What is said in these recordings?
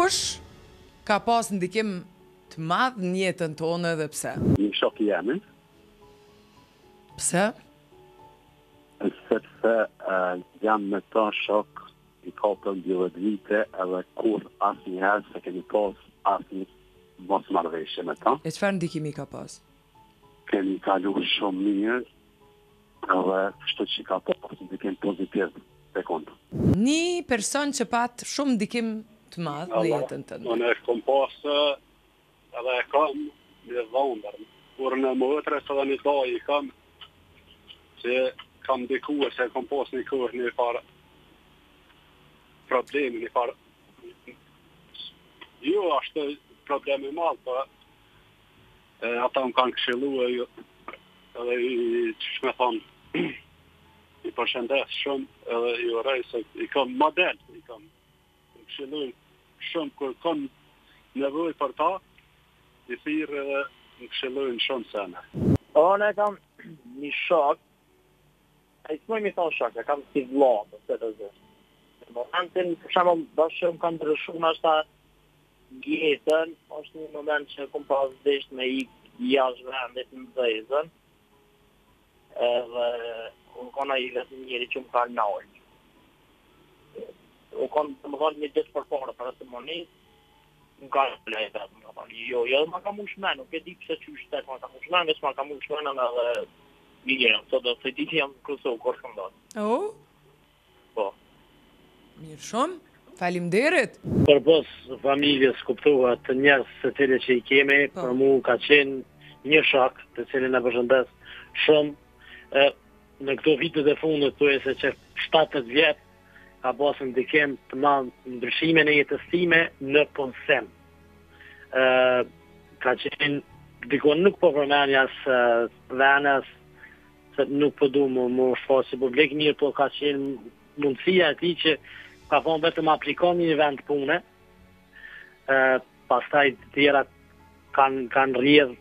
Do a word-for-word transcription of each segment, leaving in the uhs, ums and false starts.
Kush ka pas ndikim të madh në jetën tonë dhe pse? Një shok i jemi, Pse? sepse uh, jam me ta shok i katër mbëdhjetë vite edhe kur asnjëherë se kemi pas asnjë mos marrëveshje me ta. E çfarë ndikimi ka pas? Kemi kalu shumë mirë edhe çdo që ka pas ndikim pozitiv tek unë. Një person që pat shumë ndikim të madh në jetën tënde. Unë e kom pas edhe e kam në dhëndër. Kur në motres edhe një daj i kam që kam ndikuar se kom pas një kohë një farë problemi, një farë jo është problemi madh, po e, ata më kanë këshilluar jo, edhe i që me thonë i përshëndes shumë edhe i urej se i kam model, i kam këshilluar shumë kur kam nevojë për ta, i thirrë edhe më këshillojnë shumë sene. Unë e kam një shok, e s'moj mi thonë shok, e kam si vlla, për të zë. Në momentin, për shembull, bashkë më kanë ndryshuar në ashta jetën, është një moment që kom pas desht me i jashtë vendit në Zezën, edhe unë kona i vetëm njëri që më ka nalë. Unë konë të më thonë një ditë për parë për të monisë, më ka në lejtë, më ka thonë, jo, jo, ma ka mu shmen, nuk e di pëse që shtet ma ka mu shmen, nësë ma ka mu shmen edhe mirë, të do të ditë jam kërësohë kërë shkëndat. Oh, Po. mirë shumë. Faleminderit. Për pos familjes kuptohet të njerëz se cilë që i kemi, Po. për mu ka qenë një shok të cilin e përshëndes shumë. E, në këto vitet e fundit thuaj se që shtatëdhjetë vjet ka pasur ndikim të madh në ndryshimin e jetës time në punësim. Ë ka qenë dikon nuk po përmenja së venës, se nuk po du më më shfaqë publik mirë, po ka qenë mundësia e tij që ka thonë vetëm aplikon një vend pune, e, pastaj të tjerat kanë kan rrjedh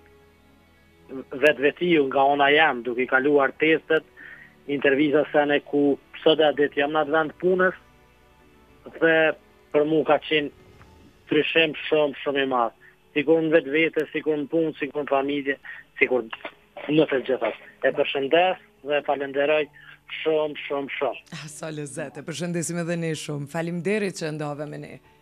vetë vetiu nga ona jam, duke i kaluar testet, intervisa sene ku sot e ditë jam në atë vend punës, dhe për mu ka qenë ndryshim shumë shumë i madh. Sikur në vetë vete, sikur në punë, sikur në familje, sikur në të gjithas. E përshëndes dhe e falenderoj shumë, shumë, shumë. Sa lezet, e përshëndesim edhe ne shumë. Faleminderit që ndove me ne.